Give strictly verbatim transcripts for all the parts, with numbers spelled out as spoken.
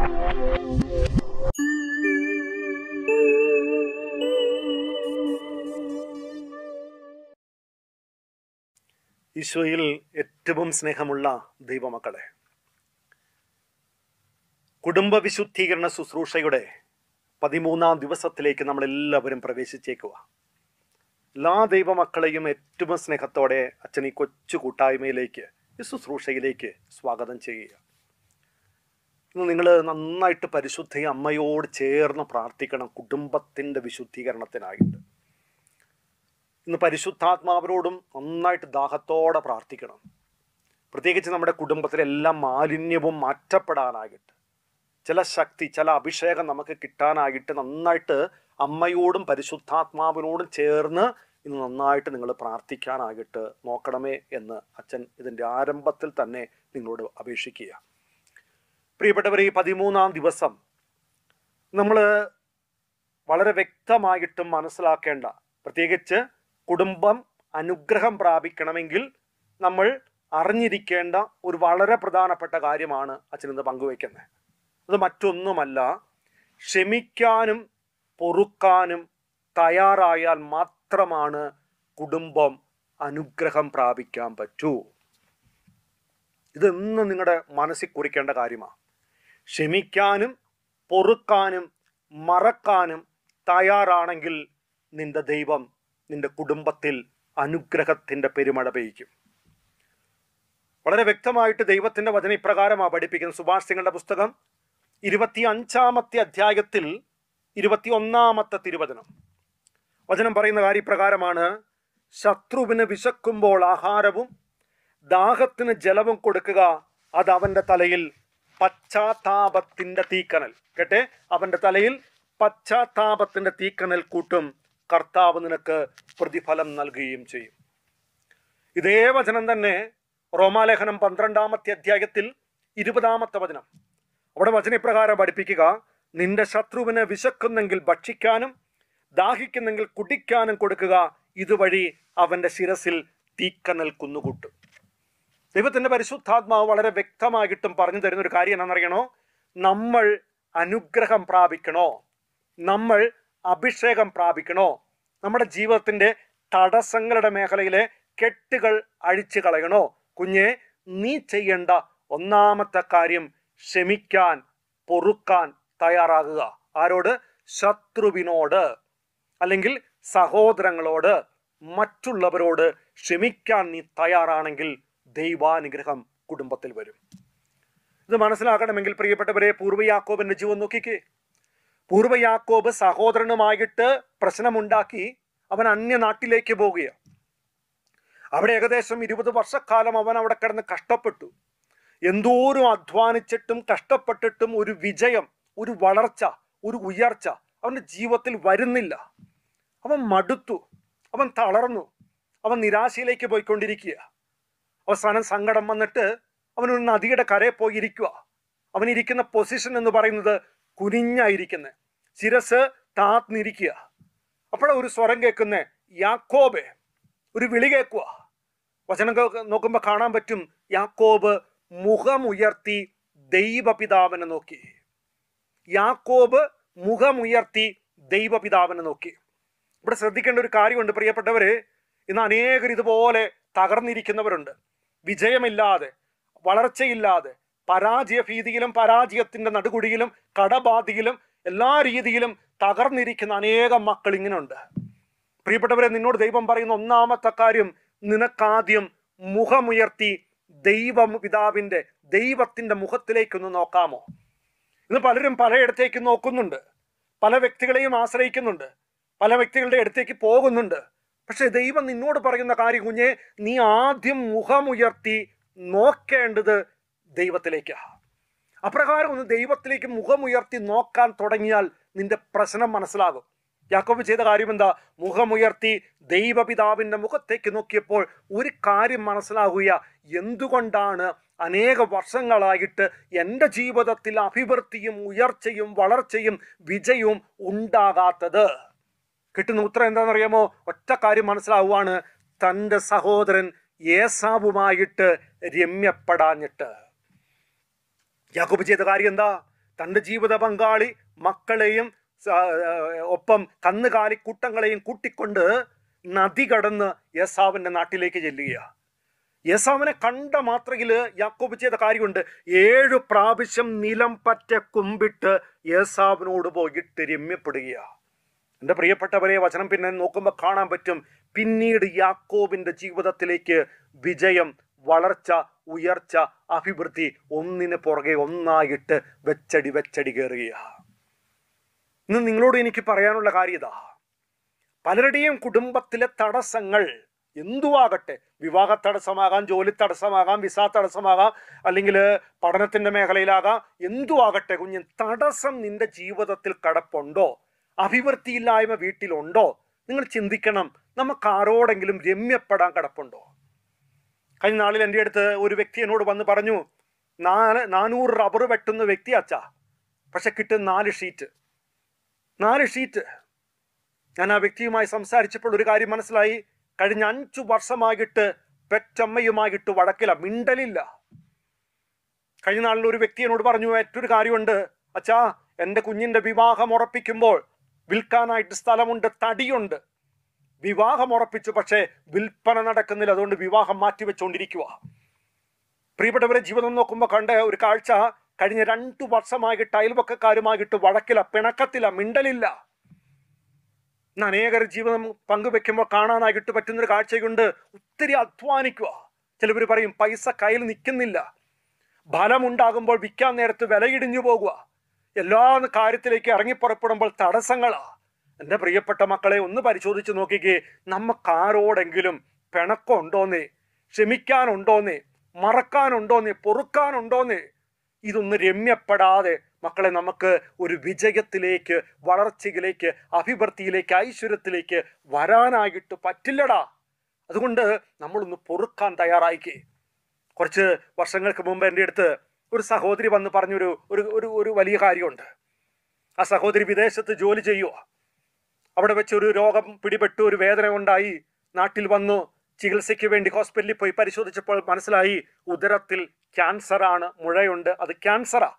ഈശോയിൽ ഏറ്റവും സ്നേഹമുള്ള ദൈവമക്കളെ, കുടുംബ വിശുദ്ധീകരണ ശുശ്രൂഷയുടെ പതിമൂന്നാം ദിവസത്തിലേക്ക് നമ്മളെല്ലാവരും പ്രവേശിച്ചേക്കുക. എല്ലാ ദൈവമക്കളെയും ഏറ്റവും സ്നേഹത്തോടെ അച്ഛൻ ഈ കൊച്ചു കൂട്ടായ്മയിലേക്ക്, ഈ ശുശ്രൂഷയിലേക്ക് സ്വാഗതം ചെയ്യുക. ഇന്ന് നിങ്ങൾ നന്നായിട്ട് പരിശുദ്ധ അമ്മയോട് ചേർന്ന് പ്രാർത്ഥിക്കണം, കുടുംബത്തിൻ്റെ വിശുദ്ധീകരണത്തിനായിട്ട്. ഇന്ന് പരിശുദ്ധാത്മാവിനോടും നന്നായിട്ട് ദാഹത്തോടെ പ്രാർത്ഥിക്കണം. പ്രത്യേകിച്ച് നമ്മുടെ കുടുംബത്തിലെ എല്ലാ മാലിന്യവും മാറ്റപ്പെടാനായിട്ട്, ചില ശക്തി, ചില അഭിഷേകം നമുക്ക് കിട്ടാനായിട്ട് നന്നായിട്ട് അമ്മയോടും പരിശുദ്ധാത്മാവിനോടും ചേർന്ന് ഇന്ന് നന്നായിട്ട് നിങ്ങൾ പ്രാർത്ഥിക്കാനായിട്ട് നോക്കണമേ എന്ന് അച്ഛൻ ഇതിൻ്റെ ആരംഭത്തിൽ തന്നെ നിങ്ങളോട് അപേക്ഷിക്കുക. പ്രിയപ്പെട്ടവർ, ഈ പതിമൂന്നാം ദിവസം നമ്മൾ വളരെ വ്യക്തമായിട്ടും മനസ്സിലാക്കേണ്ട, പ്രത്യേകിച്ച് കുടുംബം അനുഗ്രഹം പ്രാപിക്കണമെങ്കിൽ നമ്മൾ അറിഞ്ഞിരിക്കേണ്ട ഒരു വളരെ പ്രധാനപ്പെട്ട കാര്യമാണ് അച്ഛൻ ഇന്ന് പങ്കുവയ്ക്കുന്നത്. അത് മറ്റൊന്നുമല്ല, ക്ഷമിക്കാനും പൊറുക്കാനും തയ്യാറായാൽ മാത്രമാണ് കുടുംബം അനുഗ്രഹം പ്രാപിക്കാൻ പറ്റൂ. ഇതെന്നും നിങ്ങളുടെ മനസ്സിൽ കുറിക്കേണ്ട കാര്യമാണ്. ക്ഷമിക്കാനും പൊറുക്കാനും മറക്കാനും തയ്യാറാണെങ്കിൽ നിന്റെ ദൈവം നിന്റെ കുടുംബത്തിൽ അനുഗ്രഹത്തിൻ്റെ പെരുമഴ പെയ്യിക്കും. വളരെ വ്യക്തമായിട്ട് ദൈവത്തിൻ്റെ വചനം ഇപ്രകാരമാണ് പഠിപ്പിക്കുന്നത്. സുഭാഷിതങ്ങളുടെ പുസ്തകം ഇരുപത്തി അഞ്ചാമത്തെ അധ്യായത്തിൽ ഇരുപത്തി ഒന്നാമത്തെ തിരുവചനം വചനം പറയുന്ന കാര്യപ്രകാരമാണ്: ശത്രുവിന് വിശക്കുമ്പോൾ ആഹാരവും ദാഹത്തിന് ജലവും കൊടുക്കുക, അത് അവൻ്റെ തലയിൽ പശ്ചാത്താപത്തിൻ്റെ തീക്കനൽ. കേട്ടെ, അവൻ്റെ തലയിൽ പശ്ചാത്താപത്തിൻ്റെ തീക്കനൽ കൂട്ടും, കർത്താവ് നിനക്ക് പ്രതിഫലം നൽകുകയും ചെയ്യും. ഇതേ വചനം തന്നെ റോമാലേഖനം പന്ത്രണ്ടാമത്തെ അധ്യായത്തിൽ ഇരുപതാമത്തെ വചനം. അവിടെ വചനപ്രകാരം പഠിപ്പിക്കുക: നിന്റെ ശത്രുവിന് വിശക്കുന്നെങ്കിൽ ഭക്ഷിക്കാനും ദാഹിക്കുന്നെങ്കിൽ കുടിക്കാനും കൊടുക്കുക, ഇതുവഴി അവൻ്റെ ശിരസിൽ തീക്കനൽ കുന്നുകൂട്ടും. ദൈവത്തിൻ്റെ പരിശുദ്ധാത്മാവ് വളരെ വ്യക്തമായിട്ടും പറഞ്ഞു തരുന്ന ഒരു കാര്യം എന്താണെന്നറിയണോ? നമ്മൾ അനുഗ്രഹം പ്രാപിക്കണോ, നമ്മൾ അഭിഷേകം പ്രാപിക്കണോ, നമ്മുടെ ജീവിതത്തിൻ്റെ തടസ്സങ്ങളുടെ മേഖലയിലെ കെട്ടുകൾ അഴിച്ചു കളയണോ, കുഞ്ഞെ, നീ ചെയ്യേണ്ട ഒന്നാമത്തെ കാര്യം ക്ഷമിക്കാൻ പൊറുക്കാൻ തയ്യാറാകുക. ആരോട്? ശത്രുവിനോട്, അല്ലെങ്കിൽ സഹോദരങ്ങളോട്, മറ്റുള്ളവരോട് ക്ഷമിക്കാൻ നീ തയ്യാറാണെങ്കിൽ ദൈവാനുഗ്രഹം കുടുംബത്തിൽ വരും. ഇത് മനസ്സിലാക്കണമെങ്കിൽ പ്രിയപ്പെട്ടവരെ, പൂർവ്വ യാക്കോബിന്റെ ജീവൻ നോക്കിക്കേ. പൂർവ്വ യാക്കോബ് സഹോദരനുമായിട്ട് പ്രശ്നമുണ്ടാക്കി അവൻ അന്യനാട്ടിലേക്ക് പോവുകയാണ്. അവിടെ ഏകദേശം ഇരുപത് വർഷക്കാലം അവൻ അവിടെ കിടന്ന് കഷ്ടപ്പെട്ടു. എന്തോരം അധ്വാനിച്ചിട്ടും കഷ്ടപ്പെട്ടിട്ടും ഒരു വിജയം, ഒരു വളർച്ച, ഒരു ഉയർച്ച അവൻ്റെ ജീവിതത്തിൽ വരുന്നില്ല. അവൻ മടുത്തു, അവൻ തളർന്നു, അവൻ നിരാശയിലേക്ക് പോയിക്കൊണ്ടിരിക്കുക. അവസാനം സങ്കടം വന്നിട്ട് അവനൊരു നദിയുടെ കരയിൽ പോയി ഇരിക്കുക. അവനിരിക്കുന്ന പൊസിഷൻ എന്ന് പറയുന്നത് കുനിഞ്ഞായിരിക്കുന്നത്, ശിരസ് താത്തിരിക്കുക. അപ്പോഴാണ് ഒരു സ്വരം കേൾക്കുന്നത്, യാക്കോബേ. ഒരു വിളി കേൾക്കുക. വചനം നോക്കുമ്പോൾ കാണാൻ പറ്റും, യാക്കോബ് മുഖമുയർത്തി ദൈവപിതാവിനെ നോക്കി. യാക്കോബ് മുഖമുയർത്തി ദൈവപിതാവിനെ നോക്കി. ഇവിടെ ശ്രദ്ധിക്കേണ്ട ഒരു കാര്യമുണ്ട് പ്രിയപ്പെട്ടവര്, ഇന്ന് അനേകർ ഇതുപോലെ തകർന്നിരിക്കുന്നവരുണ്ട്. വിജയമില്ലാതെ, വളർച്ചയില്ലാതെ, പരാജയ ഭീതിയിലും പരാജയത്തിൻ്റെ നടുകുടിയിലും കടബാധിയിലും എല്ലാ രീതിയിലും തകർന്നിരിക്കുന്ന അനേകം മക്കൾ ഇങ്ങനെയുണ്ട്. പ്രിയപ്പെട്ടവരെ, നിന്നോട് ദൈവം പറയുന്ന ഒന്നാമത്തെ കാര്യം, നിനക്കാദ്യം മുഖമുയർത്തി ദൈവപിതാവിൻ്റെ ദൈവത്തിൻ്റെ മുഖത്തിലേക്കൊന്ന് നോക്കാമോ? ഇന്ന് പലരും പലയിടത്തേക്ക് നോക്കുന്നുണ്ട്, പല വ്യക്തികളെയും ആശ്രയിക്കുന്നുണ്ട്, പല വ്യക്തികളുടെ അടുത്തേക്ക് പോകുന്നുണ്ട്. പക്ഷെ ദൈവം നിന്നോട് പറയുന്ന കാര്യം, കുഞ്ഞെ, നീ ആദ്യം മുഖമുയർത്തി നോക്കേണ്ടത് ദൈവത്തിലേക്കാണ്. അപ്രകാരം ഒന്ന് ദൈവത്തിലേക്ക് മുഖമുയർത്തി നോക്കാൻ തുടങ്ങിയാൽ നിന്റെ പ്രശ്നം മനസ്സിലാകും. യാക്കോബ് ചെയ്ത കാര്യം എന്താ? മുഖമുയർത്തി ദൈവപിതാവിൻ്റെ മുഖത്തേക്ക് നോക്കിയപ്പോൾ ഒരു കാര്യം മനസ്സിലാകുക, എന്തുകൊണ്ടാണ് അനേക വർഷങ്ങളായിട്ട് എൻ്റെ ജീവിതത്തിൽ അഭിവൃദ്ധിയും ഉയർച്ചയും വളർച്ചയും വിജയവും ഉണ്ടാകാത്തത്? കിട്ടുന്ന ഉത്തരം എന്താണെന്നറിയാമോ? ഒറ്റ കാര്യം മനസ്സിലാവുകയാണ്, തൻ്റെ സഹോദരൻ ഏസാവുമായിട്ട് രമ്യപ്പെടാഞ്ഞിട്ട്. യാക്കോബ് ചെയ്ത കാര്യം എന്താ? തൻ്റെ ജീവിത പങ്കാളി, മക്കളെയും ഒപ്പം കന്നുകാലി കൂട്ടങ്ങളെയും കൂട്ടിക്കൊണ്ട് നദി കടന്ന് യേസാവിൻ്റെ നാട്ടിലേക്ക് ചെല്ലുകയാണ്. യേസാവിനെ കണ്ട മാത്രയിൽ യാക്കോബ് ചെയ്ത കാര്യമുണ്ട്. ഏഴു പ്രാവശ്യം നിലം പറ്റ കുമ്പിട്ട് യേസാവിനോട് പോയിട്ട് രമ്യപ്പെടുകയാണ്. എൻ്റെ പ്രിയപ്പെട്ടവരെ, വചനം പിന്നെ നോക്കുമ്പോൾ കാണാൻ പറ്റും, പിന്നീട് യാക്കോബിൻ്റെ ജീവിതത്തിലേക്ക് വിജയം, വളർച്ച, ഉയർച്ച, അഭിവൃദ്ധി ഒന്നിന് പുറകെ ഒന്നായിട്ട് വെച്ചടി വെച്ചടി കയറുകയാണ്. ഇന്ന് നിങ്ങളോട് എനിക്ക് പറയാനുള്ള കാര്യം ഇതാ, പലരുടെയും കുടുംബത്തിലെ തടസ്സങ്ങൾ എന്തുവാകട്ടെ, വിവാഹ തടസ്സമാകാം, ജോലി തടസ്സമാകാം, വിസ തടസ്സമാകാം, അല്ലെങ്കിൽ പഠനത്തിൻ്റെ മേഖലയിലാകാം, എന്തുവാകട്ടെ കുഞ്ഞ്, തടസ്സം നിന്റെ ജീവിതത്തിൽ കിടപ്പുണ്ടോ? അഭിവൃദ്ധിയില്ലായ്മ വീട്ടിലുണ്ടോ? നിങ്ങൾ ചിന്തിക്കണം, നമുക്ക് ആരോടെങ്കിലും രമ്യപ്പെടാൻ കിടപ്പുണ്ടോ? കഴിഞ്ഞ നാളിൽ എൻ്റെ അടുത്ത് ഒരു വ്യക്തി എന്നോട് വന്ന് പറഞ്ഞു, നാല് നാനൂറ് റബ്ബർ വെട്ടുന്ന വ്യക്തി അച്ഛാ, പക്ഷെ കിട്ടും നാല് ഷീറ്റ് നാല് ഷീറ്റ് ഞാൻ ആ വ്യക്തിയുമായി സംസാരിച്ചപ്പോൾ ഒരു കാര്യം മനസ്സിലായി. കഴിഞ്ഞ അഞ്ചു വർഷമായിട്ട് പെറ്റമ്മയുമായിട്ട് വഴക്കില്ല, മിണ്ടലില്ല. കഴിഞ്ഞ നാളിൽ ഒരു വ്യക്തി എന്നോട് പറഞ്ഞു, മറ്റൊരു കാര്യമുണ്ട് അച്ഛാ, എൻ്റെ കുഞ്ഞിൻ്റെ വിവാഹം ഉറപ്പിക്കുമ്പോൾ വിൽക്കാനായിട്ട് സ്ഥലമുണ്ട്, തടിയുണ്ട്, വിവാഹം ഉറപ്പിച്ചു, പക്ഷേ വിൽപ്പന നടക്കുന്നില്ല, അതുകൊണ്ട് വിവാഹം മാറ്റിവെച്ചുകൊണ്ടിരിക്കുക. പ്രിയപ്പെട്ടവരെ, ജീവിതം നോക്കുമ്പോൾ കണ്ട ഒരു കാഴ്ച, കഴിഞ്ഞ രണ്ടു വർഷമായിട്ട് അയൽവക്കക്കാരുമായിട്ട് വഴക്കില്ല, പിണക്കത്തില്ല, മിണ്ടലില്ല. ഇന്ന് അനേകർ ജീവിതം പങ്കുവെക്കുമ്പോൾ കാണാനായിട്ട് പറ്റുന്നൊരു കാഴ്ചയുണ്ട്, ഒത്തിരി അധ്വാനിക്കുക. ചിലവർ പറയും പൈസ കയ്യിൽ നിൽക്കുന്നില്ല, ഫലമുണ്ടാകുമ്പോൾ വിൽക്കാൻ നേരത്ത് വിലയിടിഞ്ഞു പോകുക, എല്ലാ കാര്യത്തിലേക്ക് ഇറങ്ങിപ്പുറപ്പെടുമ്പോൾ തടസ്സങ്ങളാ. എൻ്റെ പ്രിയപ്പെട്ട മക്കളെ, ഒന്ന് പരിശോധിച്ച് നോക്കിക്കേ, നമുക്കാരോടെങ്കിലും പിണക്കമുണ്ടോന്നേ, ക്ഷമിക്കാനുണ്ടോന്നേ, മറക്കാനുണ്ടോന്നേ, പൊറുക്കാനുണ്ടോന്നേ? ഇതൊന്ന് രമ്യപ്പെടാതെ മക്കളെ നമുക്ക് ഒരു വിജയത്തിലേക്ക്, വളർച്ചയിലേക്ക്, അഭിവൃദ്ധിയിലേക്ക്, ഐശ്വര്യത്തിലേക്ക് വരാനായിട്ട് പറ്റില്ലടാ. അതുകൊണ്ട് നമ്മളൊന്ന് പൊറുക്കാൻ തയ്യാറായിക്കേ. കുറച്ച് വർഷങ്ങൾക്ക് മുമ്പ് എൻ്റെ അടുത്ത് ഒരു സഹോദരി വന്ന് പറഞ്ഞൊരു ഒരു ഒരു ഒരു വലിയ കാര്യമുണ്ട്. ആ സഹോദരി വിദേശത്ത് ജോലി ചെയ്യുക. അവിടെ വെച്ച് ഒരു രോഗം പിടിപെട്ടു, ഒരു വേദന ഉണ്ടായി, നാട്ടിൽ വന്നു, ചികിത്സയ്ക്ക് വേണ്ടി ഹോസ്പിറ്റലിൽ പോയി പരിശോധിച്ചപ്പോൾ മനസ്സിലായി ഉദരത്തിൽ ക്യാൻസറാണ്, മുഴയുണ്ട്, അത് ക്യാൻസറാ.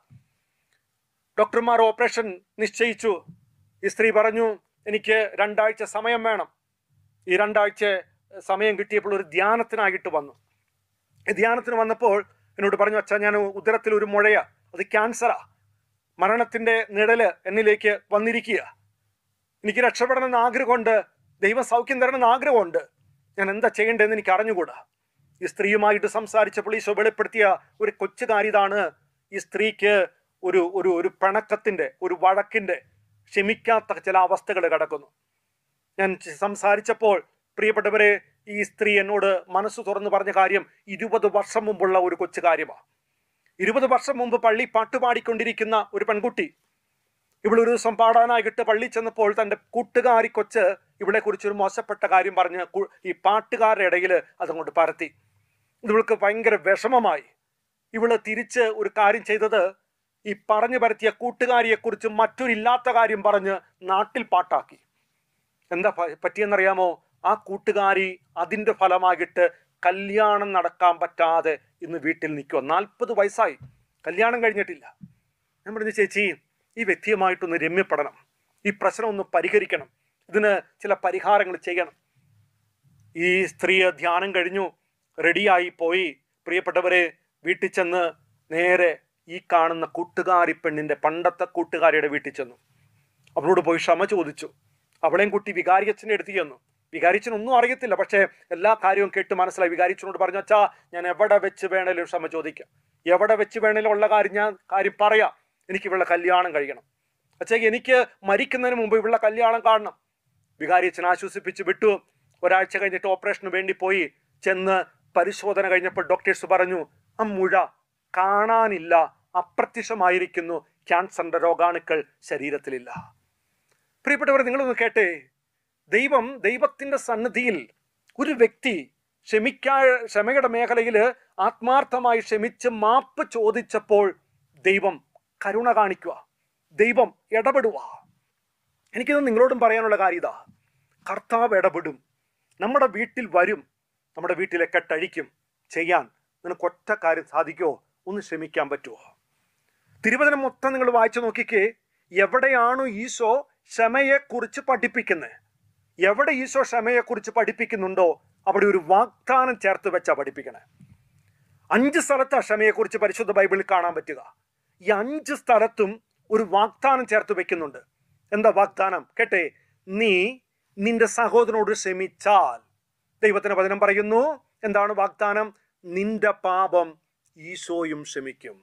ഡോക്ടർമാർ ഓപ്പറേഷൻ നിശ്ചയിച്ചു. ഈ സ്ത്രീ പറഞ്ഞു, എനിക്ക് രണ്ടാഴ്ച സമയം വേണം. ഈ രണ്ടാഴ്ച സമയം കിട്ടിയപ്പോൾ ഒരു ധ്യാനത്തിനായിട്ട് വന്നു. ഈ ധ്യാനത്തിന് വന്നപ്പോൾ എന്നോട് പറഞ്ഞു, അച്ഛാ, ഞാൻ ഉദരത്തിൽ ഒരു മുഴയാ, അത് ക്യാൻസറാ, മരണത്തിൻ്റെ നിഴല് എന്നിലേക്ക് വന്നിരിക്കുക, എനിക്ക് രക്ഷപ്പെടണമെന്ന് ആഗ്രഹമുണ്ട്, ദൈവം സൗഖ്യം തരണമെന്ന് ആഗ്രഹമുണ്ട്, ഞാൻ എന്താ ചെയ്യേണ്ടതെന്ന് എനിക്ക് അറിഞ്ഞുകൂടാ. ഈ സ്ത്രീയുമായിട്ട് സംസാരിച്ചപ്പോൾ ഈശോ വെളിപ്പെടുത്തിയ ഒരു കൊച്ചു കാര്യതാണ്, ഈ സ്ത്രീക്ക് ഒരു ഒരു ഒരു പിണക്കത്തിൻ്റെ, ഒരു വഴക്കിൻ്റെ, ക്ഷമിക്കാത്ത ചില അവസ്ഥകൾ കിടക്കുന്നു. ഞാൻ സംസാരിച്ചപ്പോൾ പ്രിയപ്പെട്ടവരെ, ഈ സ്ത്രീ എന്നോട് മനസ്സ് തുറന്ന് പറഞ്ഞ കാര്യം ഇരുപത് വർഷം മുമ്പുള്ള ഒരു കൊച്ചു കാര്യമാണ്. ഇരുപത് വർഷം മുമ്പ് പള്ളി പാട്ടുപാടിക്കൊണ്ടിരിക്കുന്ന ഒരു പെൺകുട്ടി, ഇവളൊരു ദിവസം പാടാനായിട്ട് പള്ളി ചെന്നപ്പോൾ തൻ്റെ കൂട്ടുകാരി കൊച്ച് ഇവളെ കുറിച്ചൊരു മോശപ്പെട്ട കാര്യം പറഞ്ഞ് ഈ പാട്ടുകാരുടെ ഇടയിൽ അതങ്ങോട്ട് പരത്തി. ഇവൾക്ക് ഭയങ്കര വിഷമമായി. ഇവള് തിരിച്ച് ഒരു കാര്യം ചെയ്തത്, ഈ പറഞ്ഞു പരത്തിയ കൂട്ടുകാരിയെക്കുറിച്ച് മറ്റൊരില്ലാത്ത കാര്യം പറഞ്ഞ് നാട്ടിൽ പാട്ടാക്കി. എന്താ പറ്റിയെന്നറിയാമോ? ആ കൂട്ടുകാരി അതിൻ്റെ ഫലമായിട്ട് കല്യാണം നടക്കാൻ പറ്റാതെ ഇന്ന് വീട്ടിൽ നിൽക്കുക. നാൽപ്പത് വയസ്സായി, കല്യാണം കഴിഞ്ഞിട്ടില്ല. ഞാൻ പറഞ്ഞു, ചേച്ചി, ഈ വ്യക്തിയുമായിട്ടൊന്ന് രമ്യപ്പെടണം, ഈ പ്രശ്നം ഒന്ന് പരിഹരിക്കണം, ഇതിന് ചില പരിഹാരങ്ങൾ ചെയ്യണം. ഈ സ്ത്രീ ധ്യാനം കഴിഞ്ഞു, റെഡിയായി പോയി. പ്രിയപ്പെട്ടവരെ, വീട്ടിൽ ചെന്ന് നേരെ ഈ കാണുന്ന കൂട്ടുകാരി പെണ്ണിൻ്റെ, പണ്ടത്തെ കൂട്ടുകാരിയുടെ വീട്ടിൽ ചെന്നു. അവളോട് പോയി ക്ഷമ ചോദിച്ചു. അവളെയും കുട്ടി വികാരിയച്ഛൻ്റെ അടുത്ത് ചെന്നു. വികാരിച്ചനൊന്നും അറിയത്തില്ല, പക്ഷേ എല്ലാ കാര്യവും കേട്ട് മനസ്സിലായി. വികാരിച്ചനോട് പറഞ്ഞു, അച്ഛാ, ഞാൻ എവിടെ വെച്ച് വേണേലും ക്ഷമ ചോദിക്കാം, എവിടെ വെച്ച് വേണേലും ഉള്ള കാര്യം ഞാൻ കാര്യം പറയാം, എനിക്ക് ഇവളുടെ കല്യാണം കഴിയണം. അച്ഛാ, എനിക്ക് മരിക്കുന്നതിന് മുമ്പ് ഇവളുടെ കല്യാണം കാണണം. വികാരിയച്ഛൻ ആശ്വസിപ്പിച്ച് വിട്ടു. ഒരാഴ്ച കഴിഞ്ഞിട്ട് ഓപ്പറേഷന് വേണ്ടി പോയി. ചെന്ന് പരിശോധന കഴിഞ്ഞപ്പോൾ ഡോക്ടേഴ്സ് പറഞ്ഞു, ആ മുഴ കാണാനില്ല, അപ്രത്യക്ഷമായിരിക്കുന്നു, ക്യാൻസറിന്റെ രോഗാണുക്കൾ ശരീരത്തിലില്ല. പ്രിയപ്പെട്ടവർ, നിങ്ങളൊന്ന് കേട്ടേ, ദൈവം ദൈവത്തിൻ്റെ സന്നിധിയിൽ ഒരു വ്യക്തി ക്ഷമിക്കാ ക്ഷമയുടെ മേഖലയിൽ ആത്മാർത്ഥമായി ക്ഷമിച്ച് മാപ്പ് ചോദിച്ചപ്പോൾ ദൈവം കരുണ കാണിക്കുക, ദൈവം ഇടപെടുക. എനിക്കിത് നിങ്ങളോടും പറയാനുള്ള കാര്യം ഇതാ, കർത്താവ് ഇടപെടും, നമ്മുടെ വീട്ടിൽ വരും, നമ്മുടെ വീട്ടിലെ കെട്ടഴിക്കും. ചെയ്യാൻ നിനക്ക് ഒറ്റ കാര്യം സാധിക്കുമോ? ഒന്ന് ക്ഷമിക്കാൻ പറ്റുമോ? തിരുവചനം മൊത്തം നിങ്ങൾ വായിച്ചു നോക്കിക്കേ, എവിടെയാണോ ഈശോ ക്ഷമയെക്കുറിച്ച് പഠിപ്പിക്കുന്നത്, എവിടെ ഈശോ ക്ഷമയെക്കുറിച്ച് പഠിപ്പിക്കുന്നുണ്ടോ അവിടെ ഒരു വാഗ്ദാനം ചേർത്ത് വെച്ചാ പഠിപ്പിക്കണേ. അഞ്ച് സ്ഥലത്താ ക്ഷമയെക്കുറിച്ച് പരിശുദ്ധ ബൈബിളിൽ കാണാൻ പറ്റുക. ഈ അഞ്ച് സ്ഥലത്തും ഒരു വാഗ്ദാനം ചേർത്ത് വെക്കുന്നുണ്ട്. എന്താ വാഗ്ദാനം കേട്ടെ? നീ നിന്റെ സഹോദരനോട് ക്ഷമിച്ചാൽ, ദൈവത്തിന്റെ വചനം പറയുന്നു, എന്താണ് വാഗ്ദാനം? നിന്റെ പാപം ഈശോയും ക്ഷമിക്കും.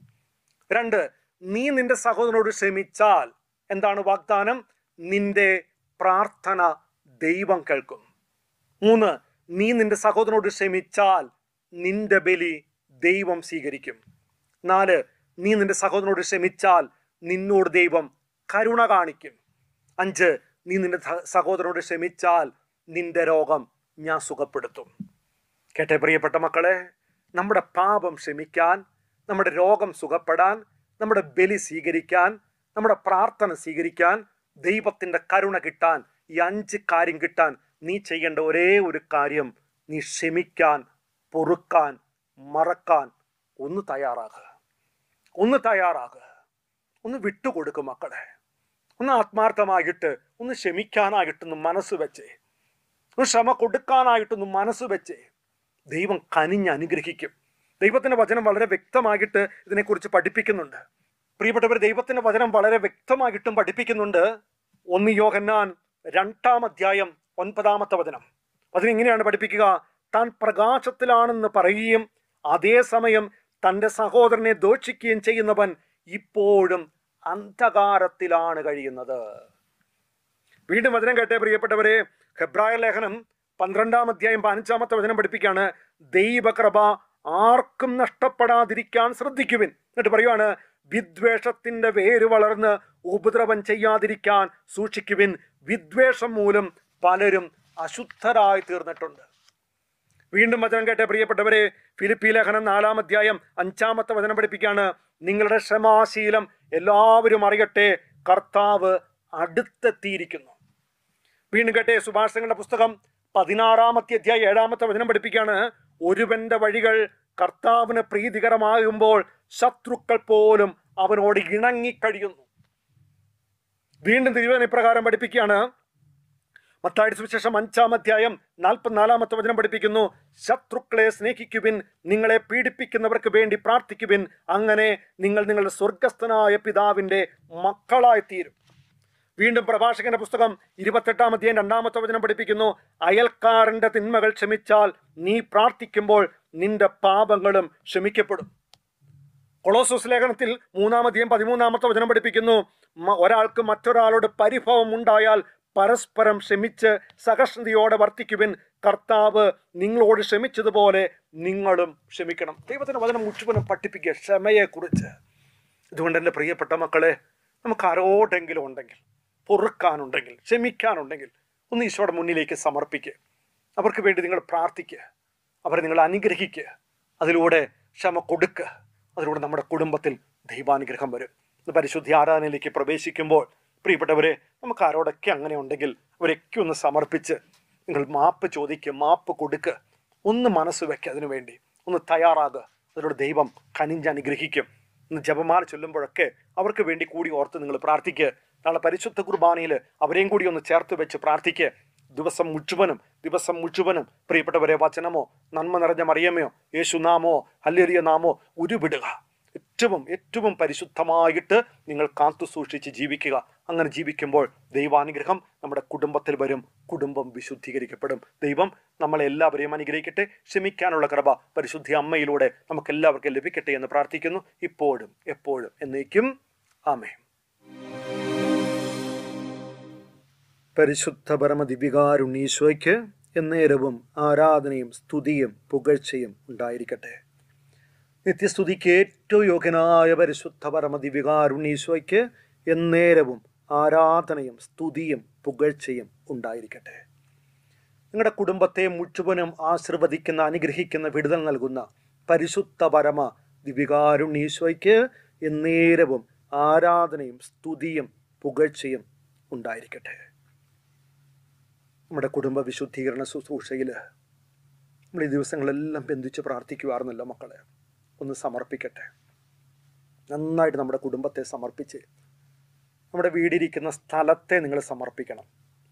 രണ്ട്, നീ നിന്റെ സഹോദരനോട് ക്ഷമിച്ചാൽ എന്താണ് വാഗ്ദാനം? നിന്റെ പ്രാർത്ഥന ദൈവം കേൾക്കും. മൂന്ന്, നീ നിന്റെ സഹോദരനോട് ക്ഷമിച്ചാൽ നിന്റെ ബലി ദൈവം സ്വീകരിക്കും. നാല്, നീ നിന്റെ സഹോദരനോട് ക്ഷമിച്ചാൽ നിന്നോട് ദൈവം കരുണ കാണിക്കും. അഞ്ച്, നീ നിന്റെ സഹോദരനോട് ക്ഷമിച്ചാൽ നിന്റെ രോഗം ഞാൻ സുഖപ്പെടുത്തും. കേട്ടെ പ്രിയപ്പെട്ട മക്കളെ, നമ്മുടെ പാപം ക്ഷമിക്കാൻ, നമ്മുടെ രോഗം സുഖപ്പെടാൻ, നമ്മുടെ ബലി സ്വീകരിക്കാൻ, നമ്മുടെ പ്രാർത്ഥന സ്വീകരിക്കാൻ, ദൈവത്തിൻ്റെ കരുണ കിട്ടാൻ, ഈ അഞ്ച് കാര്യം കിട്ടാൻ നീ ചെയ്യേണ്ട ഒരേ ഒരു കാര്യം, നീ ക്ഷമിക്കാൻ, പൊറുക്കാൻ, മറക്കാൻ ഒന്ന് തയ്യാറാകുക. ഒന്ന് തയ്യാറാകുക. ഒന്ന് വിട്ടുകൊടുക്കും മക്കളെ. ഒന്ന് ആത്മാർത്ഥമായിട്ട് ഒന്ന് ക്ഷമിക്കാനായിട്ടൊന്ന് മനസ്സ് വെച്ചേ, ഒന്ന് ക്ഷമ കൊടുക്കാനായിട്ടൊന്ന് മനസ്സ് വെച്ചേ. ദൈവം കനിഞ്ഞ് അനുഗ്രഹിക്കും. ദൈവത്തിൻ്റെ വചനം വളരെ വ്യക്തമായിട്ട് ഇതിനെക്കുറിച്ച് പഠിപ്പിക്കുന്നുണ്ട്. പ്രിയപ്പെട്ടവർ, ദൈവത്തിൻ്റെ വചനം വളരെ വ്യക്തമായിട്ടും പഠിപ്പിക്കുന്നുണ്ട്. ഒന്ന് യോഹന്നാൻ രണ്ടാം അധ്യായം ഒൻപതാമത്തെ വചനം. അതിനിങ്ങനെയാണ് പഠിപ്പിക്കുക: താൻ പ്രകാശത്തിലാണെന്ന് പറയുകയും അതേസമയം തൻ്റെ സഹോദരനെ ദോഷിക്കുകയും ചെയ്യുന്നവൻ ഇപ്പോഴും അന്ധകാരത്തിലാണ് കഴിയുന്നത്. വീണ്ടും വചനം കേട്ടെ പ്രിയപ്പെട്ടവരെ, ഹെബ്രായ ലേഖനം പന്ത്രണ്ടാം അധ്യായം പതിനഞ്ചാമത്തെ വചനം പഠിപ്പിക്കുകയാണ്: ദൈവകൃപ ആർക്കും നഷ്ടപ്പെടാതിരിക്കാൻ ശ്രദ്ധിക്കുവിൻ. എന്നിട്ട് പറയുവാണ്, വിദ്വേഷത്തിന്റെ വേര് വളർന്ന് ഉപദ്രവം ചെയ്യാതിരിക്കാൻ സൂക്ഷിക്കുവിൻ. വിദ്വേഷം മൂലം പലരും അശുദ്ധരായി തീർന്നിട്ടുണ്ട്. വീണ്ടും വചനം കേട്ടെ പ്രിയപ്പെട്ടവരെ, ഫിലിപ്പി ലേഖനം നാലാം അധ്യായം അഞ്ചാമത്തെ വചനം പഠിപ്പിക്കുകയാണ്: നിങ്ങളുടെ ക്ഷമാശീലം എല്ലാവരും അറിയട്ടെ, കർത്താവ് അടുത്തെത്തിയിരിക്കുന്നു. വീണ്ടും കേട്ടെ, സുഭാഷിതങ്ങളുടെ പുസ്തകം പതിനാറാമത്തെ അധ്യായം ഏഴാമത്തെ വചനം പഠിപ്പിക്കുകയാണ്: ഒരുവന്റെ വഴികൾ കർത്താവിന് പ്രീതികരമാകുമ്പോൾ ശത്രുക്കൾ പോലും അവനോട് ഇണങ്ങിക്കഴിയുന്നു. വീണ്ടും തിരുവചനം ഇപ്രകാരം പഠിപ്പിക്കുകയാണ്. മത്തായിയുടെ സുവിശേഷം അഞ്ചാം അധ്യായം നാൽപ്പത്തിനാലാമത്തെ വചനം പഠിപ്പിക്കുന്നു: ശത്രുക്കളെ സ്നേഹിക്കുവിൻ, നിങ്ങളെ പീഡിപ്പിക്കുന്നവർക്ക് വേണ്ടി പ്രാർത്ഥിക്കുവിൻ, അങ്ങനെ നിങ്ങൾ നിങ്ങളുടെ സ്വർഗസ്ഥനായ പിതാവിൻ്റെ മക്കളായി തീരും. വീണ്ടും പ്രഭാഷകന്റെ പുസ്തകം ഇരുപത്തെട്ടാം അധ്യായം രണ്ടാമത്തെ വചനം പഠിപ്പിക്കുന്നു: അയൽക്കാരന്റെ തിന്മകൾ ക്ഷമിച്ചാൽ നീ പ്രാർത്ഥിക്കുമ്പോൾ നിന്റെ പാപങ്ങളും ക്ഷമിക്കപ്പെടും. കൊളോസോസ് ലേഖനത്തിൽ മൂന്നാം അധ്യായം പതിമൂന്നാമത്തെ വചനം പഠിപ്പിക്കുന്നു: ഒരാൾക്ക് മറ്റൊരാളോട് പരിഭവം ഉണ്ടായാൽ പരസ്പരം ക്ഷമിച്ച് സഹിഷ്ണുതയോടെ വർത്തിക്കുവിൻ, കർത്താവ് നിങ്ങളോട് ക്ഷമിച്ചതുപോലെ നിങ്ങളും ക്ഷമിക്കണം. ദൈവത്തിന്റെ വചനം മുഴുവനും പഠിപ്പിക്കുക ക്ഷമയെക്കുറിച്ച്. ഇതുകൊണ്ട് എൻ്റെ പ്രിയപ്പെട്ട മക്കളെ, നമുക്ക് ആരോടെങ്കിലും ഉണ്ടെങ്കിൽ, പൊറുക്കാനുണ്ടെങ്കിൽ, ക്ഷമിക്കാനുണ്ടെങ്കിൽ ഒന്ന് ഈശോയുടെ മുന്നിലേക്ക് സമർപ്പിക്കുക. അവർക്ക് വേണ്ടി നിങ്ങൾ പ്രാർത്ഥിക്കുക, അവരെ നിങ്ങൾ അനുഗ്രഹിക്കുക, അതിലൂടെ ക്ഷമ കൊടുക്കുക. അതിലൂടെ നമ്മുടെ കുടുംബത്തിൽ ദൈവാനുഗ്രഹം വരും. പരിശുദ്ധ ആരാധനയിലേക്ക് പ്രവേശിക്കുമ്പോൾ പ്രിയപ്പെട്ടവരെ, നമുക്ക് ആരോടൊക്കെ അങ്ങനെ ഉണ്ടെങ്കിൽ അവരൊക്കെ ഒന്ന് സമർപ്പിച്ച് നിങ്ങൾ മാപ്പ് ചോദിക്കുക, മാപ്പ് കൊടുക്കുക, ഒന്ന് മനസ്സ് വയ്ക്കുക, അതിനു വേണ്ടി ഒന്ന് തയ്യാറാകുക. അതിലൂടെ ദൈവം കനിഞ്ഞ് അനുഗ്രഹിക്കും. ഇന്ന് ജപമാല ചൊല്ലുമ്പോഴൊക്കെ അവർക്ക് വേണ്ടി കൂടി ഓർത്ത് നിങ്ങൾ പ്രാർത്ഥിക്കുക. നാളെ പരിശുദ്ധ കുർബാനയിൽ അവരെയും കൂടി ഒന്ന് ചേർത്ത് വെച്ച് പ്രാർത്ഥിക്കുക. ദിവസം മുഴുവനും ദിവസം മുഴുവനും പ്രിയപ്പെട്ടവരെ വചനമോ നന്മ നിറഞ്ഞ മറിയമയോ യേശുനാമോ ഹല്ലേലൂയ നാമോ ഉരുവിടുക. ഏറ്റവും ഏറ്റവും പരിശുദ്ധമായിട്ട് നിങ്ങൾ കാത്തു സൂക്ഷിച്ച് ജീവിക്കുക. അങ്ങനെ ജീവിക്കുമ്പോൾ ദൈവാനുഗ്രഹം നമ്മുടെ കുടുംബത്തിൽ വരും, കുടുംബം വിശുദ്ധീകരിക്കപ്പെടും. ദൈവം നമ്മളെല്ലാവരെയും അനുഗ്രഹിക്കട്ടെ. ക്ഷമിക്കാനുള്ള കൃപ പരിശുദ്ധ അമ്മയിലൂടെ നമുക്ക് എല്ലാവർക്കും ലഭിക്കട്ടെ എന്ന് പ്രാർത്ഥിക്കുന്നു, ഇപ്പോഴും എപ്പോഴും എന്നേക്കും. ആമേൻ. പരിശുദ്ധ പരമദിവ്യകാരുണ്യീശോയ്ക്ക് എന്നേരവും ആരാധനയും സ്തുതിയും പുകഴ്ചയും ഉണ്ടായിരിക്കട്ടെ. നിത്യസ്തുതിക്ക് ഏറ്റവും യോഗ്യനായ പരിശുദ്ധ പരമദിവ്യകാരുണ്യീശോയ്ക്ക് എന്നേരവും ആരാധനയും സ്തുതിയും പുകഴ്ചയും ഉണ്ടായിരിക്കട്ടെ. നിങ്ങളുടെ കുടുംബത്തെ മുഴുവനും ആശീർവദിക്കുന്ന, അനുഗ്രഹിക്കുന്ന, വിടുതൽ നൽകുന്ന പരിശുദ്ധ പരമ ദിവ്യകാരുണ്യീശോയ്ക്ക് എന്നേരവും ആരാധനയും സ്തുതിയും പുകഴ്ചയും ഉണ്ടായിരിക്കട്ടെ. നമ്മുടെ കുടുംബ വിശുദ്ധീകരണ ശുശ്രൂഷയിൽ നമ്മൾ ഈ ദിവസങ്ങളെല്ലാം ബന്ധിച്ച് പ്രാർത്ഥിക്കുവാറുന്നല്ലോ മക്കളെ. ഒന്ന് സമർപ്പിക്കട്ടെ. നന്നായിട്ട് നമ്മുടെ കുടുംബത്തെ സമർപ്പിച്ച്, നമ്മുടെ വീടിരിക്കുന്ന സ്ഥലത്തെ നിങ്ങൾ സമർപ്പിക്കണം.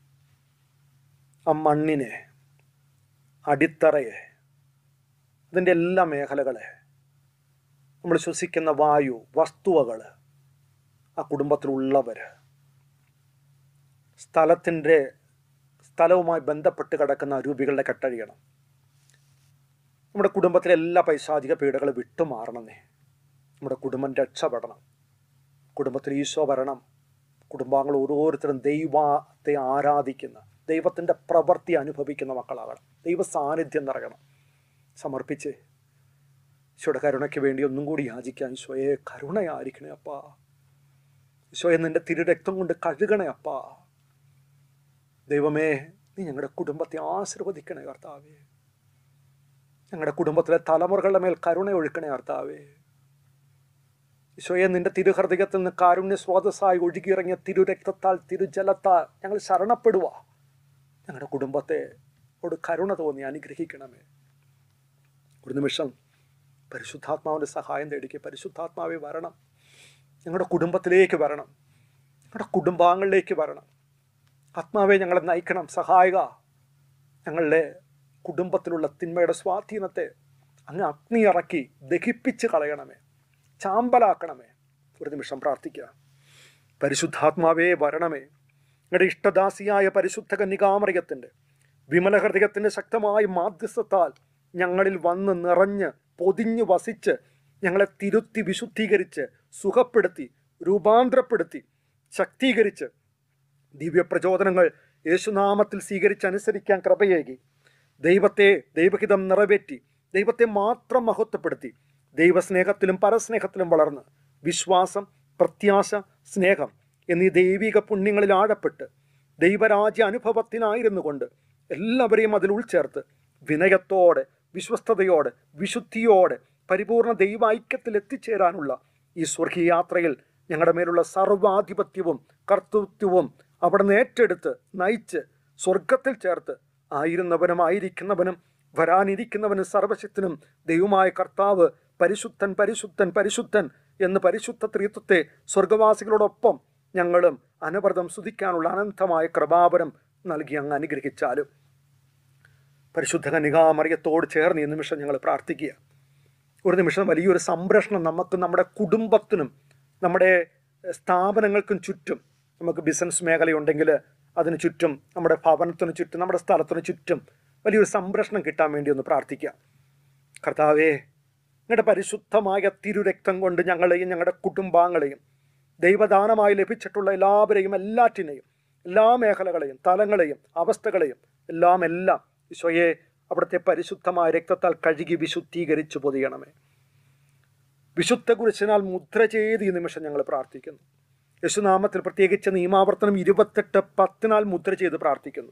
ആ മണ്ണിനെ, അടിത്തറയെ, അതിൻ്റെ എല്ലാ മേഖലകളെ, നമ്മൾ ശ്വസിക്കുന്ന വായു, വസ്തുവകൾ, ആ കുടുംബത്തിലുള്ളവർ, സ്ഥലത്തിൻ്റെ സ്ഥലവുമായി ബന്ധപ്പെട്ട് കിടക്കുന്ന അരൂപികളുടെ കെട്ടഴിയണം. നമ്മുടെ കുടുംബത്തിലെ എല്ലാ പൈശാചിക പീഡകളും വിട്ടുമാറണമെന്നേ. നമ്മുടെ കുടുംബം രക്ഷപ്പെടണം. കുടുംബത്തിൽ ഈശോ വരണം. കുടുംബാംഗങ്ങൾ ഓരോരുത്തരും ദൈവത്തെ ആരാധിക്കുന്ന, ദൈവത്തിൻ്റെ പ്രവൃത്തി അനുഭവിക്കുന്ന മക്കളാകണം. ദൈവ സാന്നിധ്യം നിറയണം. സമർപ്പിച്ച് ഈശോയുടെ കരുണയ്ക്ക് വേണ്ടി ഒന്നും കൂടി യാചിക്കാൻ. ഈശോയെ കരുണയായിരിക്കണേ അപ്പാ. ഈശോയെ നിൻ്റെ തിരുരക്തം കൊണ്ട് കഴുകണേ അപ്പാ. ദൈവമേ, നീ ഞങ്ങളുടെ കുടുംബത്തെ ആശീർവദിക്കണേ കർത്താവേ. ഞങ്ങളുടെ കുടുംബത്തിലെ തലമുറകളുടെ മേൽ കരുണ ഒഴുക്കണേ കർത്താവേ. ഈശോയെ, നിന്റെ തിരുഹൃദയത്തിൽ നിന്ന് കാരുണ്യ സ്രോതസ്സായി ഒഴുകിയിറങ്ങിയ തിരുരക്തത്താൽ, തിരുജലത്താൽ ഞങ്ങൾ ശരണപ്പെടുക. ഞങ്ങളുടെ കുടുംബത്തെ ഒരു കരുണ തോന്നി അനുഗ്രഹിക്കണമേ. ഒരു നിമിഷം പരിശുദ്ധാത്മാവിൻ്റെ സഹായം തേടിക്കുക. പരിശുദ്ധാത്മാവെ വരണം, ഞങ്ങളുടെ കുടുംബത്തിലേക്ക് വരണം, ഞങ്ങളുടെ കുടുംബാംഗങ്ങളിലേക്ക് വരണം. ആത്മാവെ ഞങ്ങളെ നയിക്കണം, സഹായിക. ഞങ്ങളുടെ കുടുംബത്തിലുള്ള തിന്മയുടെ സ്വാധീനത്തെ അങ്ങ് അഗ്നി ഇറക്കി ദഹിപ്പിച്ച് കളയണമേ, ചാമ്പലാക്കണമേ. ഒരു നിമിഷം പ്രാർത്ഥിക്കുക. പരിശുദ്ധാത്മാവേ വരണമേ. ഞങ്ങളുടെ ഇഷ്ടദാസിയായ പരിശുദ്ധ കന്യകാമറിയത്തിൻ്റെ വിമല ഹൃദയത്തിൻ്റെ ശക്തമായ മാധ്യസ്ഥത്താൽ ഞങ്ങളിൽ വന്ന് നിറഞ്ഞ് പൊതിഞ്ഞു വസിച്ച് ഞങ്ങളെ തിരുത്തി വിശുദ്ധീകരിച്ച് സുഖപ്പെടുത്തി രൂപാന്തരപ്പെടുത്തി ശക്തീകരിച്ച് ദിവ്യപ്രചോദനങ്ങൾ യേശുനാമത്തിൽ സ്വീകരിച്ചനുസരിക്കാൻ കൃപയേകി ദൈവത്തെ ദൈവഹിതം നിറവേറ്റി ദൈവത്തെ മാത്രം മഹത്വപ്പെടുത്തി ദൈവസ്നേഹത്തിലും പരസ്നേഹത്തിലും വളർന്ന് വിശ്വാസം, പ്രത്യാശ, സ്നേഹം എന്നീ ദൈവിക പുണ്യങ്ങളിൽ ആഴപ്പെട്ട് ദൈവരാജ്യ അനുഭവത്തിനായിരുന്നു കൊണ്ട് എല്ലാവരെയും അതിൽ ഉൾച്ചേർത്ത് വിനയത്തോടെ, വിശ്വസ്തയോടെ, വിശുദ്ധിയോടെ പരിപൂർണ ദൈവൈക്യത്തിൽ എത്തിച്ചേരാനുള്ള ഈ സ്വർഗീയ യാത്രയിൽ ഞങ്ങളുടെ മേലുള്ള സർവാധിപത്യവും കർത്തൃത്വവും അവിടെ നിന്ന് ഏറ്റെടുത്ത് നയിച്ച് സ്വർഗത്തിൽ ചേർത്ത് ആയിരുന്നവനും ആയിരിക്കുന്നവനും വരാനിരിക്കുന്നവനും സർവശക്തനും ദൈവമായ കർത്താവ് പരിശുദ്ധൻ പരിശുദ്ധൻ പരിശുദ്ധൻ എന്ന് പരിശുദ്ധ ത്രിത്വത്തെ സ്വർഗവാസികളോടൊപ്പം ഞങ്ങളും അനവരതം സ്തുതിക്കാനുള്ള അനന്തമായ കൃപാവരം നൽകി അങ്ങ് അനുഗ്രഹിച്ചാലും. പരിശുദ്ധ കന്യകാമറിയത്തോട് ചേർന്ന് ഈ നിമിഷം ഞങ്ങൾ പ്രാർത്ഥിക്കുക. ഒരു നിമിഷം വലിയൊരു സംരക്ഷണം നമുക്ക് നമ്മുടെ കുടുംബത്തിനും നമ്മുടെ സ്ഥാപനങ്ങൾക്കും ചുറ്റും, നമുക്ക് ബിസിനസ് മേഖലയുണ്ടെങ്കിൽ അതിന് ചുറ്റും, നമ്മുടെ ഭവനത്തിന് ചുറ്റും, നമ്മുടെ സ്ഥലത്തിന് ചുറ്റും വലിയൊരു സംരക്ഷണം കിട്ടാൻ വേണ്ടി ഒന്ന് പ്രാർത്ഥിക്കാം. കർത്താവേ, ഞങ്ങളുടെ പരിശുദ്ധമായ തിരുരക്തം കൊണ്ട് ഞങ്ങളെയും ഞങ്ങളുടെ കുടുംബാംഗങ്ങളെയും ദൈവദാനമായി ലഭിച്ചിട്ടുള്ള എല്ലാവരെയും എല്ലാറ്റിനെയും എല്ലാ മേഖലകളെയും തലങ്ങളെയും അവസ്ഥകളെയും എല്ലാം എല്ലാം ഈശോയെ അവിടുത്തെ പരിശുദ്ധമായ രക്തത്താൽ കഴുകി വിശുദ്ധീകരിച്ചു പൊതിയണമേ. വിശുദ്ധ കുരിശിനാൽ മുദ്ര ചെയ്ത് ഈ നിമിഷം ഞങ്ങൾ പ്രാർത്ഥിക്കുന്നു. യേശുനാമത്തിൽ പ്രത്യേകിച്ച് നിയമാവർത്തനം ഇരുപത്തെട്ട് പത്തിനാൽ മുദ്ര ചെയ്ത് പ്രാർത്ഥിക്കുന്നു.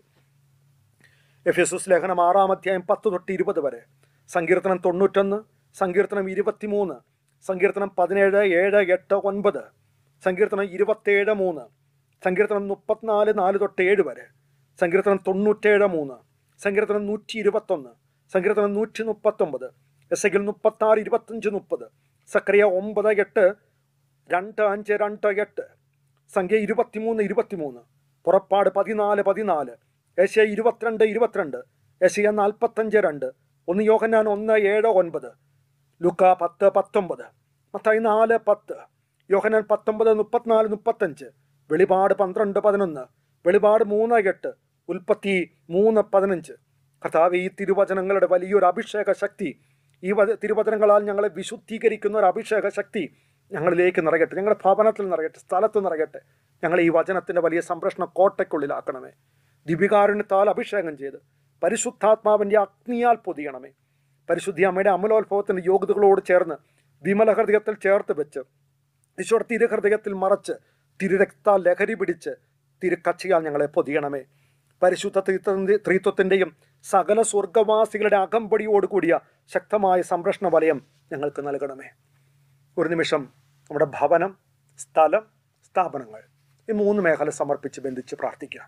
എഫെസോസ് ലേഖനം ആറാം അധ്യായം പത്ത് തൊട്ട് ഇരുപത് വരെ, സങ്കീർത്തനം തൊണ്ണൂറ്റൊന്ന്, സങ്കീർത്തനം ഇരുപത്തിമൂന്ന്, സങ്കീർത്തനം പതിനേഴ് ഏഴ് എട്ട് ഒൻപത്, സങ്കീർത്തനം ഇരുപത്തേഴ് മൂന്ന്, സങ്കീർത്തനം മുപ്പത്തിനാല് നാല് തൊട്ട് ഏഴ് വരെ, സങ്കീർത്തനം തൊണ്ണൂറ്റേഴ് മൂന്ന്, സങ്കീർത്തനം നൂറ്റി ഇരുപത്തൊന്ന്, സങ്കീർത്തനം നൂറ്റി മുപ്പത്തൊമ്പത്, എസ് എങ്കിൽ മുപ്പത്താറ് ഇരുപത്തഞ്ച് മുപ്പത്, സക്രിയ ഒമ്പത് എട്ട്, രണ്ട് അഞ്ച് രണ്ട് എട്ട്, സംഖ്യ ഇരുപത്തിമൂന്ന് ഇരുപത്തിമൂന്ന്, പുറപ്പാട് പതിനാല് പതിനാല്, ഏഷ്യ ഇരുപത്തിരണ്ട് ഇരുപത്തിരണ്ട്, ഏഷ്യ നാൽപ്പത്തഞ്ച് രണ്ട്, ഒന്ന് യോഹന്നാൻ ഒന്ന് ഏഴ് ഒൻപത്, ലുക്ക പത്ത് പത്തൊമ്പത്, മത്തായി നാല് പത്ത്, യോഹന്നാൻ പത്തൊമ്പത് മുപ്പത്തിനാല് മുപ്പത്തഞ്ച്, വെളിപാട് പന്ത്രണ്ട് പതിനൊന്ന്, വെളിപാട് മൂന്ന് എട്ട്, ഉൽപ്പത്തി മൂന്ന് പതിനഞ്ച്. കർത്താവ്, ഈ തിരുവചനങ്ങളുടെ വലിയൊരു അഭിഷേക ശക്തി, ഈ തിരുവചനങ്ങളാൽ ഞങ്ങളെ വിശുദ്ധീകരിക്കുന്ന ഒരു അഭിഷേക ശക്തി ഞങ്ങളിലേക്ക് നിറയട്ടെ, ഞങ്ങളുടെ ഭവനത്തിൽ നിറയട്ടെ, സ്ഥലത്ത് നിറയട്ടെ. ഞങ്ങൾ ഈ വചനത്തിൻ്റെ വലിയ സംരക്ഷണ കോട്ടയ്ക്കുള്ളിലാക്കണമേ. ദിപികാരുണ്യത്താൽ അഭിഷേകം ചെയ്ത് പരിശുദ്ധാത്മാവിൻ്റെ അഗ്നിയാൽ പൊതിയണമേ. പരിശുദ്ധി അമ്മയുടെ അമലോത്ഭവത്തിൻ്റെ യോഗ്യതകളോട് ചേർന്ന് വിമല ഹൃദയത്തിൽ ചേർത്ത് വെച്ച് ഈശോയുടെ തിരുഹൃദയത്തിൽ മറച്ച് തിരുരക്താൽ ലഹരി പിടിച്ച് തിരുക്കച്ചിയാൽ ഞങ്ങളെ പൊതിയണമേ. പരിശുദ്ധ ത്രിത്വ ത്രിത്വത്തിൻ്റെയും സകല സ്വർഗവാസികളുടെ അകമ്പടിയോടുകൂടിയ ശക്തമായ സംരക്ഷണ വലയം ഞങ്ങൾക്ക് നൽകണമേ. ഒരു നിമിഷം നമ്മുടെ ഭവനം, സ്ഥലം, സ്ഥാപനങ്ങൾ ഈ മൂന്ന് മേഖല സമർപ്പിച്ച് ബന്ധിച്ച് പ്രാർത്ഥിക്കുക.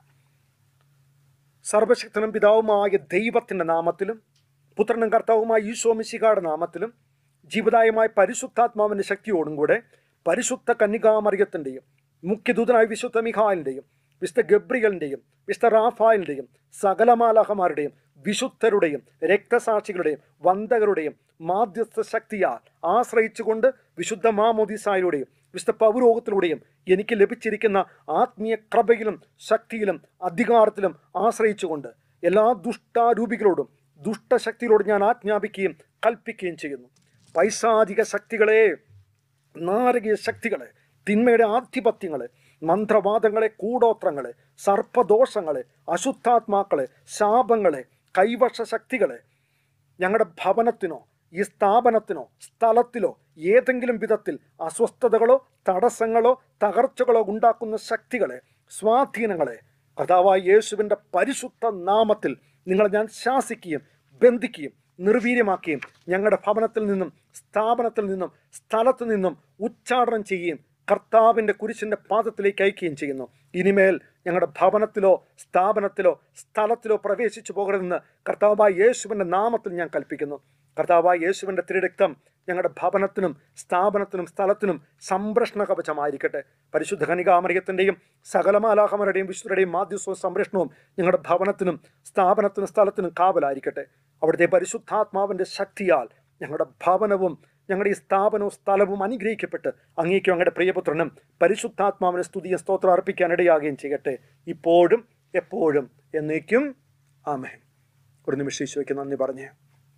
സർവശക്തനും പിതാവുമായ ദൈവത്തിൻ്റെ നാമത്തിലും പുത്രനും കർത്താവുമായ ഈശോ മിശിഹായുടെ നാമത്തിലും ജീവദായമായ പരിശുദ്ധാത്മാവിൻ്റെ ശക്തിയോടും കൂടെ പരിശുദ്ധ കന്യകാമറിയത്തിൻ്റെയും മുഖ്യദൂതനായ വിശുദ്ധ മിഖായിലിൻ്റെയും വിശുദ്ധ ഗബ്രിയലിൻ്റെയും വിശുദ്ധ റാഫായിലിൻ്റെയും സകല മാലാഖമാരുടെയും വിശുദ്ധരുടെയും രക്തസാക്ഷികളുടെയും വന്ദകരുടെയും മാധ്യസ്ഥ ശക്തിയാൽ ആശ്രയിച്ചുകൊണ്ട് വിശുദ്ധ മാമോദീസായിലൂടെയും വിശുദ്ധ പൗരോഹിത്യത്തിലൂടെയും എനിക്ക് ലഭിച്ചിരിക്കുന്ന ആത്മീയ കൃപയിലും ശക്തിയിലും അധികാരത്തിലും ആശ്രയിച്ചുകൊണ്ട് എല്ലാ ദുഷ്ടാരൂപികളോടും ദുഷ്ടശക്തികളോടും ഞാൻ ആജ്ഞാപിക്കുകയും കൽപ്പിക്കുകയും ചെയ്യുന്നു. പൈശാചിക ശക്തികളെ, നാരകീയ ശക്തികളെ, തിന്മയുടെ ആധിപത്യങ്ങളെ, മന്ത്രവാദങ്ങളെ, കൂടോത്രങ്ങളെ, സർപ്പദോഷങ്ങളെ, അശുദ്ധാത്മാക്കളെ, ശാപങ്ങളെ, കൈവശ ശക്തികളെ, ഞങ്ങളുടെ ഭവനത്തിനോ ഈ സ്ഥാപനത്തിനോ സ്ഥലത്തിലോ ഏതെങ്കിലും വിധത്തിൽ അസ്വസ്ഥതകളോ തടസ്സങ്ങളോ തകർച്ചകളോ ഉണ്ടാക്കുന്ന ശക്തികളെ, സ്വാധീനങ്ങളെ കർത്താവായ യേശുവിൻ്റെ പരിശുദ്ധ നാമത്തിൽ നിങ്ങളെ ഞാൻ ശാസിക്കുകയും ബന്ധിക്കുകയും നിർവീര്യമാക്കുകയും ഞങ്ങളുടെ ഭവനത്തിൽ നിന്നും സ്ഥാപനത്തിൽ നിന്നും സ്ഥലത്തു നിന്നും ഉച്ചാടനം ചെയ്യുകയും കർത്താവിൻ്റെ കുരിശിൻ്റെ പാദത്തിലേക്ക് അയക്കുകയും ചെയ്യുന്നു. ഇനിമേൽ ഞങ്ങളുടെ ഭവനത്തിലോ സ്ഥാപനത്തിലോ സ്ഥലത്തിലോ പ്രവേശിച്ചു പോകരുതെന്ന് കർത്താവായ യേശുവിൻ്റെ നാമത്തിൽ ഞാൻ കൽപ്പിക്കുന്നു. കർത്താവായ യേശുവിൻ്റെ തിരുരക്തം ഞങ്ങളുടെ ഭവനത്തിനും സ്ഥാപനത്തിനും സ്ഥലത്തിനും സംരക്ഷണ കവചമായിരിക്കട്ടെ. പരിശുദ്ധ കന്യകാമറിയത്തിൻ്റെയും സകല മാലാഖമാരുടെയും വിശുദ്ധരുടെയും മാധ്യസ്ഥവും സംരക്ഷണവും ഞങ്ങളുടെ ഭവനത്തിനും സ്ഥാപനത്തിനും സ്ഥലത്തിനും കാവലായിരിക്കട്ടെ. അവിടുത്തെ പരിശുദ്ധാത്മാവിൻ്റെ ശക്തിയാൽ ഞങ്ങളുടെ ഭവനവും ഞങ്ങളുടെ ഈ സ്ഥാപനവും സ്ഥലവും അനുഗ്രഹിക്കപ്പെട്ട് അങ്ങേക്കും അങ്ങയുടെ പ്രിയപുത്രനും പരിശുദ്ധാത്മാവിന് സ്തുതിയും സ്തോത്രം അർപ്പിക്കാൻ ഇടയാകുകയും ചെയ്യട്ടെ, ഇപ്പോഴും എപ്പോഴും എന്നേക്കും. ആമേൻ. ഒരു നിമിഷം ഈശോയ്ക്ക് നന്ദി പറഞ്ഞ്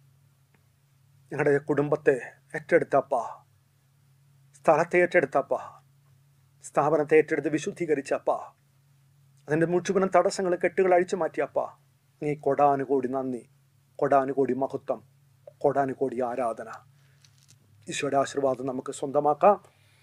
ഞങ്ങളുടെ കുടുംബത്തെ ഏറ്റെടുത്തപ്പ, സ്ഥലത്തെ ഏറ്റെടുത്തപ്പ, സ്ഥാപനത്തെ ഏറ്റെടുത്ത് വിശുദ്ധീകരിച്ചപ്പ, അതിൻ്റെ മുഴുവനും തടസ്സങ്ങൾ കെട്ടുകൾ അഴിച്ചു മാറ്റിയപ്പ, നീ കൊടാനുകോടി നന്ദി, കൊടാനുകോടി മഹത്വം, കൊടാനുകോടി ആരാധന. ഈശോയുടെ ആശീർവാദം നമുക്ക് സ്വന്തമാക്കാം.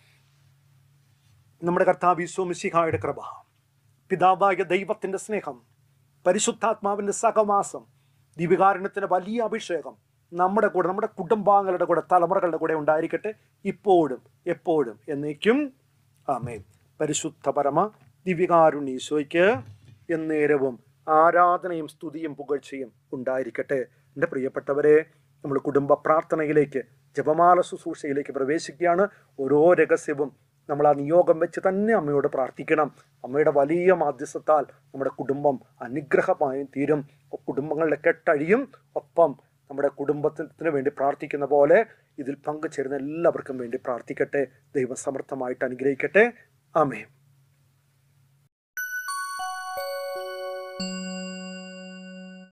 നമ്മുടെ കർത്താവ് ഈശോ മിശിഹായുടെ കൃപ, പിതാവായ ദൈവത്തിൻ്റെ സ്നേഹം, പരിശുദ്ധാത്മാവിൻ്റെ സഹവാസം, ദിവ്യകാരുണ്യത്തിൻ്റെ വലിയ അഭിഷേകം നമ്മുടെ കൂടെ, നമ്മുടെ കുടുംബാംഗങ്ങളുടെ കൂടെ, തലമുറകളുടെ കൂടെ ഉണ്ടായിരിക്കട്ടെ, ഇപ്പോഴും എപ്പോഴും എന്നേക്കും. ആമേൻ. പരിശുദ്ധ പരമ ദിവ്യകാരുണ്യ ഈശോയ്ക്ക് എന്നേരവും ആരാധനയും സ്തുതിയും പുകഴ്ചയും ഉണ്ടായിരിക്കട്ടെ. എൻ്റെ പ്രിയപ്പെട്ടവരെ, നമ്മൾ കുടുംബ പ്രാർത്ഥനയിലേക്ക്, ജപമാല ശുശ്രൂഷയിലേക്ക് പ്രവേശിക്കുകയാണ്. ഓരോ രഹസ്യവും നമ്മൾ ആ നിയോഗം വെച്ച് തന്നെ അമ്മയോട് പ്രാർത്ഥിക്കണം. അമ്മയുടെ വലിയ മാധ്യസ്ഥത്താൽ നമ്മുടെ കുടുംബം അനുഗ്രഹമായി തീരും, കുടുംബങ്ങളുടെ കെട്ടഴിയും. ഒപ്പം നമ്മുടെ കുടുംബത്തിന് വേണ്ടി പ്രാർത്ഥിക്കുന്ന പോലെ ഇതിൽ പങ്കുചേരുന്ന എല്ലാവർക്കും വേണ്ടി പ്രാർത്ഥിക്കട്ടെ. ദൈവം സമർത്ഥമായിട്ട് അനുഗ്രഹിക്കട്ടെ. ആമേൻ.